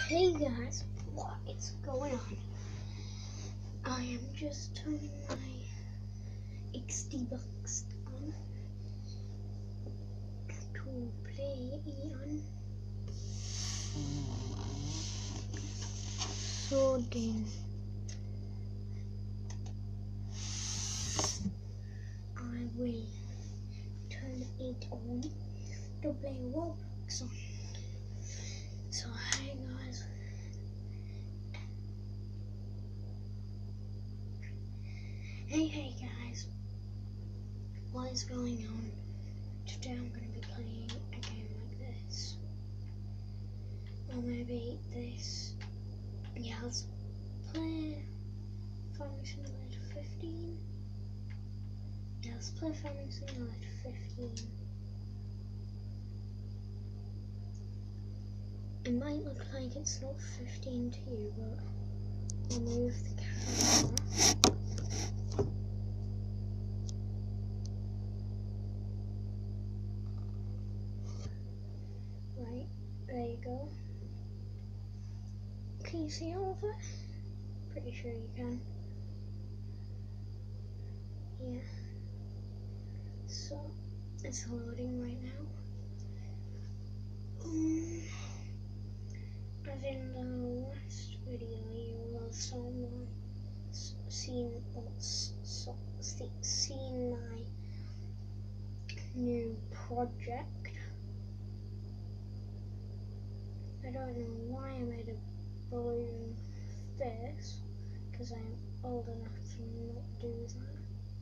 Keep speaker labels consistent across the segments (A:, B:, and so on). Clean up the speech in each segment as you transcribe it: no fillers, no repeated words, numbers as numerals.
A: Hey guys, what is going on? I am just turning my XD box on to play on. So then I will turn it on to play Roblox on. So hi guys. Hey guys, what is going on? Today I'm going to be playing a game like this. Or maybe this. Yeah, let's play Farming Simulator 15. Yeah, let's play Farming Simulator 15. It might look like it's not 15 to you, but I'll move the camera. Right, there you go. Can you see all of it? Pretty sure you can. Yeah. So, it's loading right now. As in the last video, you will have seen my new project. I don't know why I made a balloon face, because I'm old enough to not do that.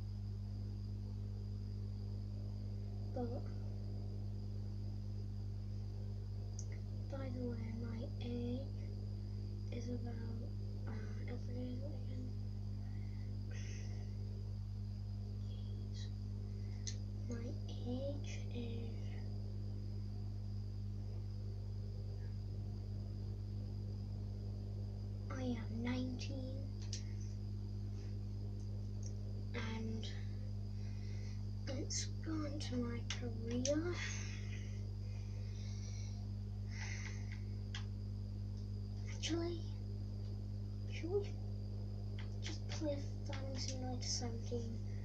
A: But by the way, my age is about every day again. My age is I am 19 and it's gone to my career. Actually, should we just play Farming Simulator 17?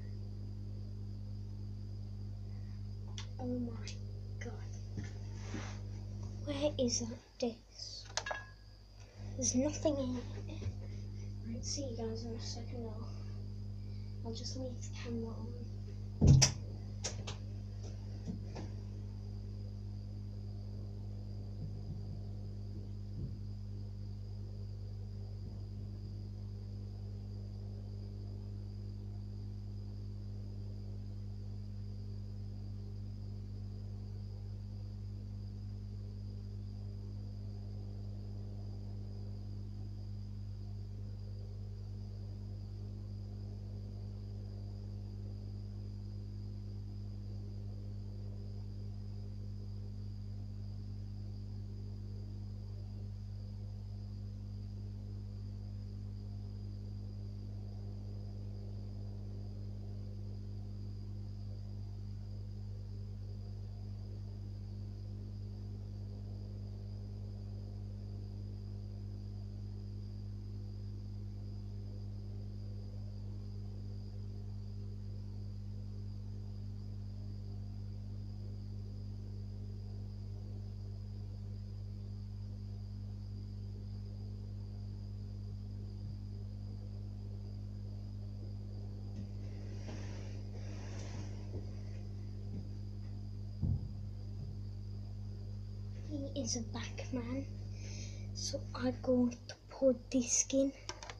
A: Oh my god. Where is that disc? There's nothing in it. Right, see you guys in a second. I'll just leave the camera on. He is a backman, so I'm going to put this in.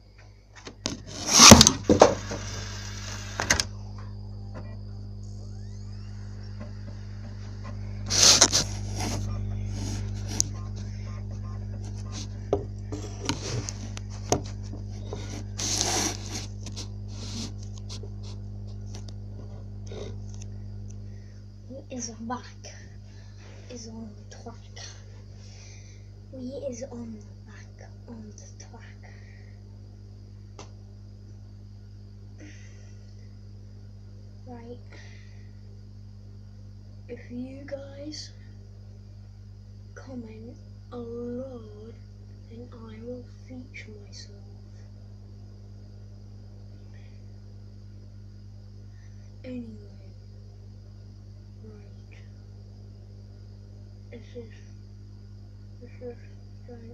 A: He is back. Is on the track. He is on the back on the track. Right. If you guys comment a lot, then Anyway, right. This is giant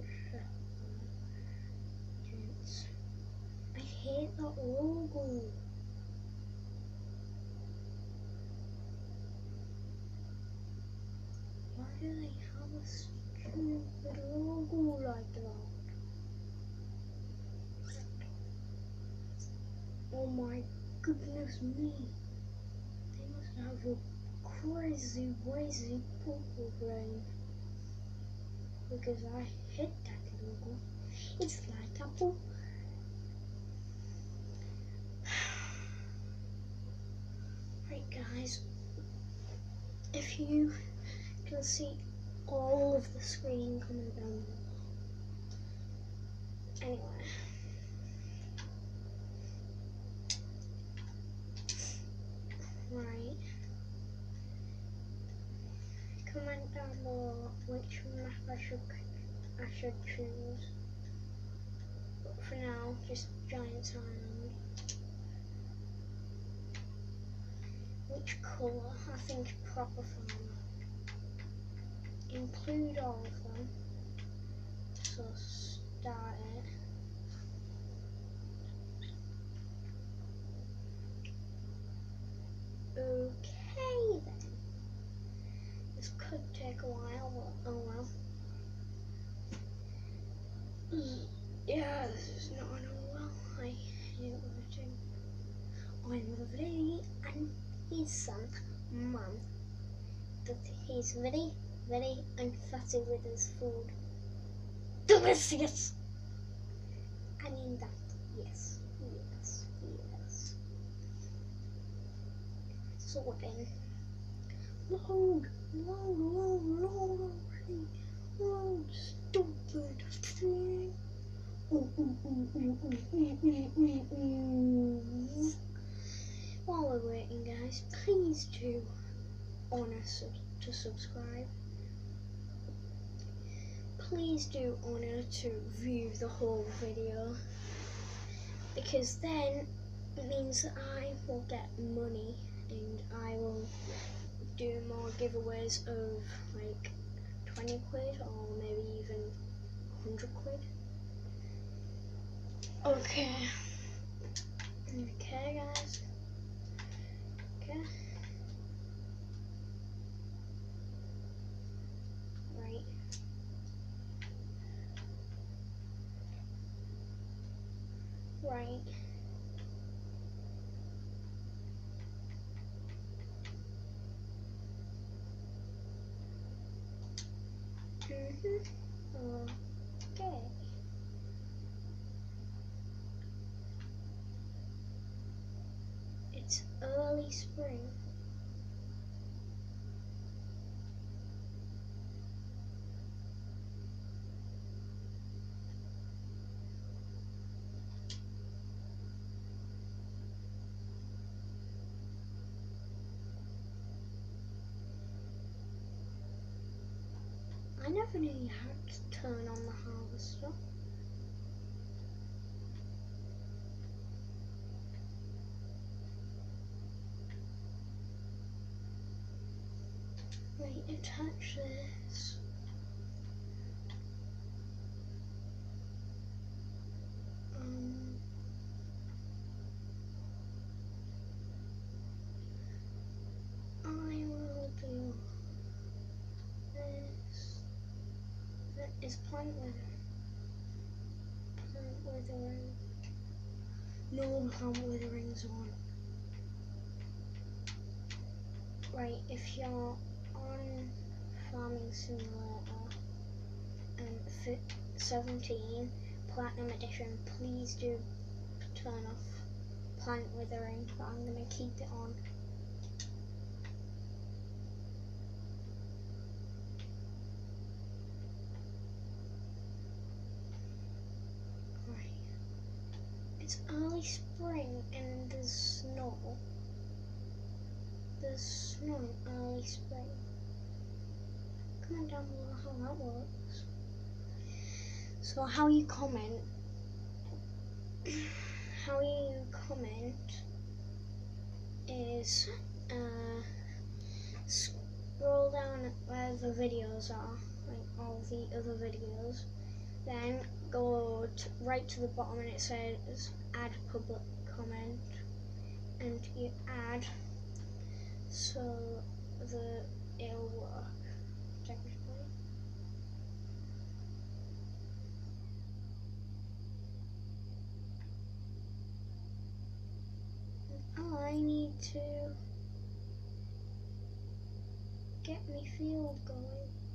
A: giants. I hate that logo. Why do they have a stupid logo like that? Oh my goodness me. They must have a crazy purple brain. Because I hate that logo. It's like Apple. Right guys, if you can see all of the screen coming down below. Anyway. Right. Comment down below which map I should choose. But for now, just Giants Island. Which colour? I think proper farmer. Include all of them. So start it. Okay then. This could take a while, but oh well. Yeah, this is not an oh well. I hate editing. I'm very handsome man. But he's very emphatic with his food. Delicious! I mean that. Yes. So then. Load already. Load, stupid thing. While we're waiting, guys, please do honor to subscribe. Please do honor to view the whole video, because then it means that I will get money and I will do more giveaways of like 20 quid or maybe even 100 quid. Okay guys. Okay. Right. Okay. It's early spring. I never knew you had to turn on the harvester. Right, attach this. I will do this. That is plant withering. No plant withering's on. Right, if you're on Farming Simulator 17 Platinum Edition, please do turn off plant withering, but I'm going to keep it on. Right. It's early spring and there's snow. There's snow in early spring. Comment down below how that works. So how you comment is scroll down where the videos are, like all the other videos, then go right to the bottom and it says add public comment, and you add so it'll work technically. I need to get my field going.